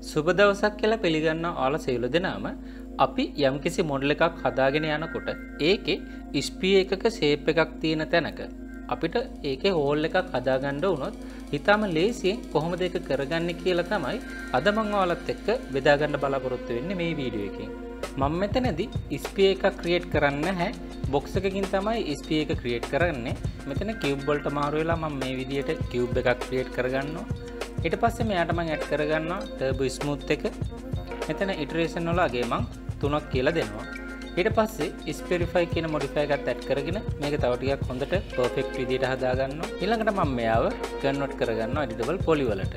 සුබ දවසක් කියලා පිළිගන්නා ඔයාලා සියලු දෙනාම අපි යම්කිසි මොඩල් එකක් හදාගෙන යනකොට ඒකේ ස්පී එකක ෂේප් එකක් තියෙන තැනක අපිට ඒකේ හෝල් එකක් හදාගන්න වුණොත් ඊටම ලේසියෙන් කොහොමද ඒක කරගන්නේ කියලා තමයි අද මම ඔයාලත් එක්ක බෙදා ගන්න බලාපොරොත්තු වෙන්නේ මේ වීඩියෝ එකෙන්. මම මෙතනදී ස්පී එකක් ක්‍රියේට් කරන්න නැහැ. බොක්ස් එකකින් තමයි ස්පී එක ක්‍රියේට් කරන්නේ. මෙතන කියුබ් වලට මාරු වෙලා මම මේ විදිහට කියුබ් එකක් ක්‍රියේට් කරගන්නවා. ඊට පස්සේ මෙයාට මම ඇඩ් කරගන්නවා ටර්බෝ ස්මූත් එක. මෙතන ඉටරේෂන් වල අගේ මම 3ක් කියලා දෙනවා. ඊට පස්සේ ස්පෙරිෆයි කියන මොඩිෆයර් එකත් ඇඩ් කරගෙන මේක තව ටිකක් හොඳට පර්ෆෙක්ට් විදිහට හදා ගන්නවා. ඊළඟට මම මෙයාව කන්වර්ට් කරගන්නවා එඩිටබල් පොලි වලට.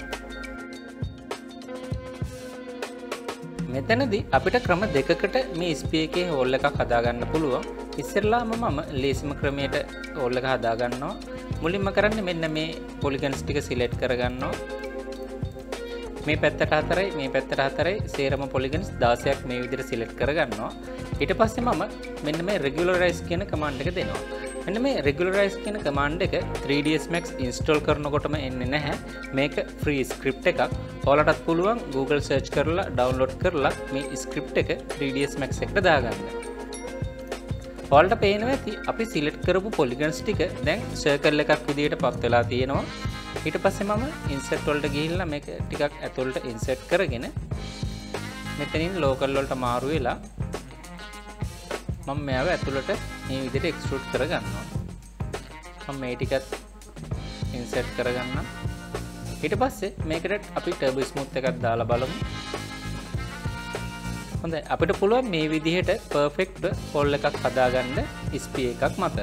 මෙතනදී අපිට ක්‍රම දෙකකට මේ ස්පී එකේ හෝල් එකක් හදා ගන්න පුළුවන්. ඉස්සෙල්ලාම මම ලේසිම ක්‍රමයට හෝල් එක හදා ගන්නවා. මුලින්ම කරන්නේ මෙන්න මේ පොලිගන්ස් ටික සිලෙක්ට් කරගන්නවා. මේ පැත්තට 4යි මේ පැත්තට 4යි සේරම පොලිගන්ස් 16ක් මේ විදිහට සිලෙක්ට් කරගන්නවා. ඊට පස්සේ මම මෙන්න මේ Regularize කියන කමාන්ඩ් එක දෙනවා. මෙන්න මේ Regularize කියන කමාන්ඩ් එක 3ds Max install කරනකොටම එන්නේ නැහැ. මේක free script එකක්. ඔයාලටත් පුළුවන් Google search කරලා download කරලා මේ script එක 3ds Max එකට දාගන්න. ඔයාලට පේනවා ඇති අපි සිලෙක්ට් කරපු polygons ටික දැන් circle එකක් විදිහට පත් වෙලා තියෙනවා. ඊට පස්සේ මම insert වලට ගිහිල්ලා මේක ටිකක් ඇතුළට insert කරගෙන මෙතනින් local වලට මාරු වෙලා මම මෙයාව ඇතුළට මේ විදිහට extrude කරගන්නවා. මම මේ ටිකත් insert කරගන්නම්. ඊට පස්සේ මේකට අපි turbo smooth එකක් දාලා බලමු. හොඳයි අපිට පුළුවන් මේ විදිහට perfect hole එකක් හදාගන්න ස්පී එකක් මත.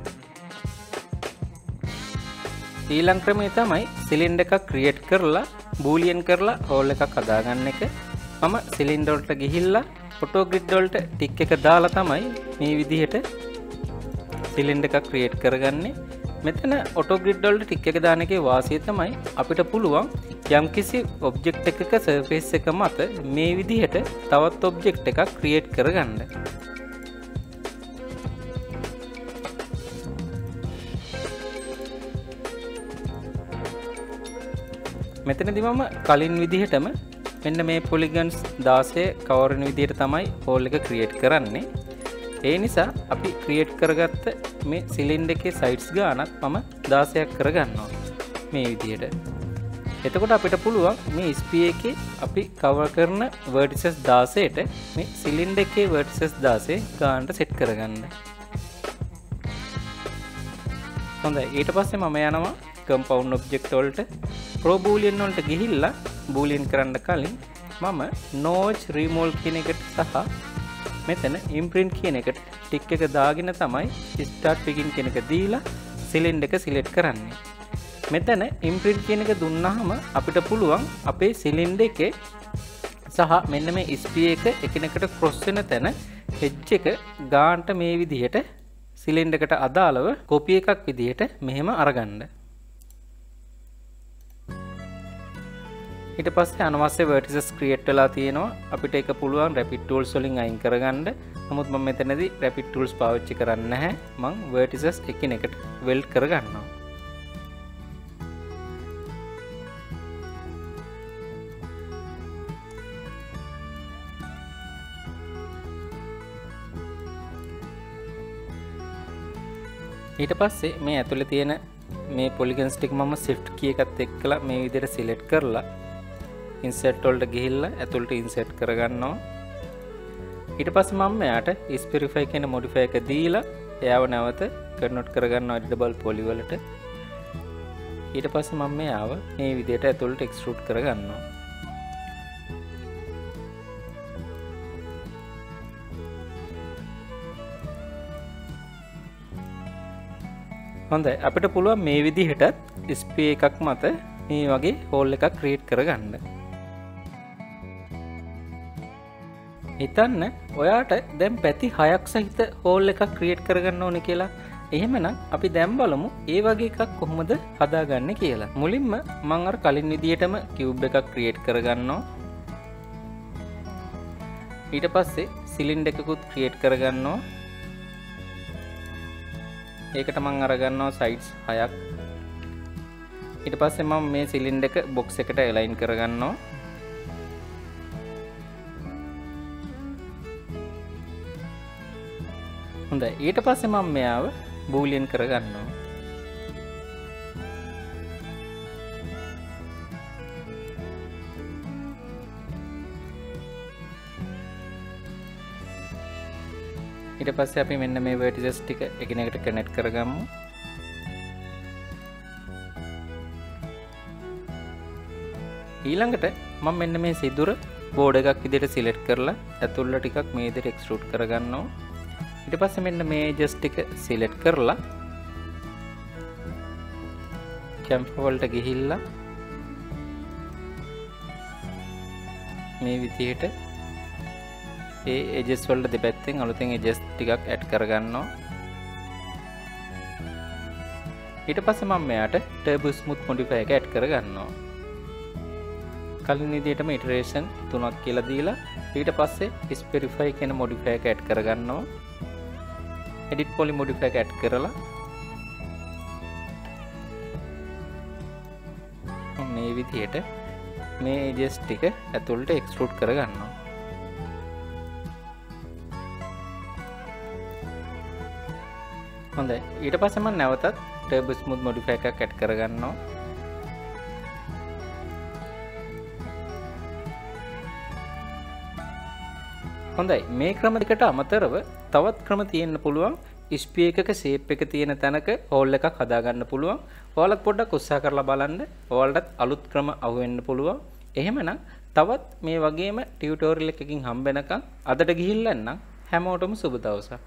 ඊළඟ ක්‍රමය තමයි සිලින්ඩර් එකක් ක්‍රියේට් කරලා බූලියන් කරලා hole එකක් හදාගන්න එක. මම සිලින්ඩර් වලට ගිහිල්ලා ෆොටෝ ග්‍රිඩ් වලට ටික් එක දාලා තමයි මේ විදිහට සිලින්ඩර් එකක් ක්‍රියේට් කරගන්නේ. මෙතන ඔටෝ ග්‍රිඩ් වලට ටික් එක දාන එකේ වාසිය තමයි අපිට පුළුවන් යම්කිසි ඔබ්ජෙක්ට් එකක සර්ෆේස් එක මත මේ විදිහට තවත් ඔබ්ජෙක්ට් එකක් ක්‍රියේට් කරගන්න. මෙතනදී මම කලින් විදිහටම මෙන්න මේ polygons 16 කවර් වෙන විදිහට තමයි hole එක ක්‍රියේට් කරන්නේ. ඒ නිසා අපි ක්‍රියේට් කරගත්ත මේ සිලින්ඩර් එකේ සයිඩ්ස් ගානක් මම 16ක් කරගන්නවා මේ විදිහට. එතකොට අපිට පුළුවන් මේ ස්පී එකේ අපි කවර් කරන vertices 16ට මේ සිලින්ඩර් එකේ vertices 16 ගානට සෙට් කරගන්න. හොඳයි ඊට පස්සේ මම යනවා compound object වලට ProBoolean වලට ගිහිල්ලා boolean කරන්න කලින් මම notch remove කියන එකට සහ මෙතන imprint කියන එකට ටික් එක දාගෙන තමයි start begin කියන එක දීලා සිලින්ඩර් එක සිලෙක්ට් කරන්නේ. මෙතන imprint කියන එක දුන්නාම අපිට පුළුවන් අපේ සිලින්ඩර් එකේ සහ මෙන්න මේ ස්පී එක එකිනෙකට ක්‍රොස් වෙන තැන edge එක ගානට මේ විදිහට සිලින්ඩර් එකට අදාළව කොපි එකක් විදිහට මෙහෙම අරගන්න. ඊට පස්සේ අනවශ්‍ය vertices create වෙලා තියෙනවා. අපිට ඒක පුළුවන් rapid tools වලින් අයින් කරගන්න. නමුත් මම මෙතනදී rapid tools පාවිච්චි කරන්නේ නැහැ. මම vertices එකිනෙකට weld කරගන්නවා. ඊට පස්සේ මේ ඇතුලේ තියෙන මේ polygons ටික මම shift key එකත් එක්කලා මේ විදිහට select කරලා insert වලට ගිහිල්ලා ඇතුළට insert කරගන්නවා. ඊට පස්සේ මම මෙයාට specify කියන modifier එක දීලා එයාව නැවත convert කරගන්නවා editable poly වලට. ඊට පස්සේ මම මෙයාව මේ විදිහට ඇතුළට extrude කරගන්නවා. හොඳයි අපිට පුළුවන් මේ විදිහටත් ස්පී එකක් මත මේ වගේ හෝල් එකක් ක්‍රියේට් කරගන්න. හිතන්න ඔයාට දැන් පැති 6ක් සහිත හෝල් එකක් ක්‍රියේට් කරගන්න ඕනේ කියලා. එහෙමනම් අපි දැන් බලමු ඒ වගේ එකක් කොහොමද හදාගන්නේ කියලා. මුලින්ම මම අර කලින් විදිහටම කියුබ් එකක් ක්‍රියේට් කරගන්නවා. ඊට පස්සේ සිලින්ඩර් එකකුත් ක්‍රියේට් කරගන්නවා. ඒකට මම අරගන්නවා sides 6ක්. ඊට පස්සේ මම මේ සිලින්ඩර් එක box එකට align කරගන්නවා. හොඳයි ඊට පස්සේ මම මෙයාව බූලියන් කරගන්නවා. ඊට පස්සේ අපි මෙන්න මේ vertices ටික එකිනෙකට කනෙක්ට් කරගමු. ඊළඟට මම මෙන්න මේ සිදුර බෝඩ් එකක් විදිහට සිලෙක්ට් කරලා ඇතුළට ටිකක් මේ විදිහට එක්ස්ට්‍රූඩ් කරගන්නවා. ඊට පස්සේ මෙන්න මේ edges ටික සිලෙක්ට් කරලා chamfer වලට ගිහිල්ලා මේ විදිහට ඒ edges වලට දෙපැත්තෙන් අලුතෙන් edges ටිකක් ඇඩ් කරගන්නවා. ඊට පස්සේ මම මෙයාට turbo smooth modifier එක ඇඩ් කරගන්නවා. කලින් විදිහටම iteration 3ක් කියලා දීලා ඊට පස්සේ specify කියන modifier එක ඇඩ් කරගන්නවා. edit poly modifier එක ඇඩ් කරලා මේ විදිහට මේ edges ටික ඇතුළට extrude කරගන්නවා. හොඳයි ඊට පස්සේ මම නැවතත් turbo smooth modifier එකක් ඇඩ් කරගන්නවා. හොඳයි මේ ක්‍රම දෙකට අමතරව තවත් ක්‍රම තියෙන්න පුළුවන්. ස්පී එකක ෂේප් එක තියෙන තැනක හෝල් එකක් හදාගන්න පුළුවන්. ඔයාලත් පොඩ්ඩක් උත්සාහ කරලා බලන්න. ඔයාලටත් අලුත් ක්‍රම අහුවෙන්න පුළුවන්. එහෙමනම් තවත් මේ වගේම ටියුටෝරියල් එකකින් හම්බ වෙනකන් අදට ගිහිල්ලා නම් හැමෝටම සුබ දවසක්.